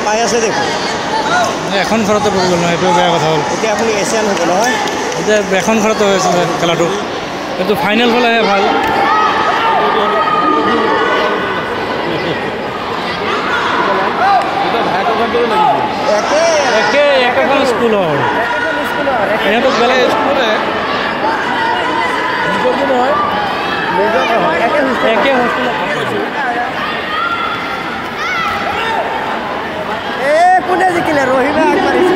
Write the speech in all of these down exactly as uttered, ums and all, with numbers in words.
পাই আছে দেখোন এখন ঘৰতে পৰি গ'ল নহয় এইটো বেয়া কথা হ'ল এতিয়া আপুনি এছিয়ান হ'ব নহয় এতিয়া এখন ঘৰতে হৈ আছে খেলাটো এইটো ফাইনেল হ'লেহে ভাল একে একে একেখন স্কুল হয় ইহঁতক বেলেগ স্কুল নহয় একে একে হোষ্টেলত এ কোনে জিকিলে ৰহিমে আগবাঢ়িছে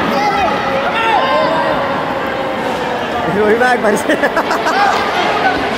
ৰহিমে আগবাঢ়িছে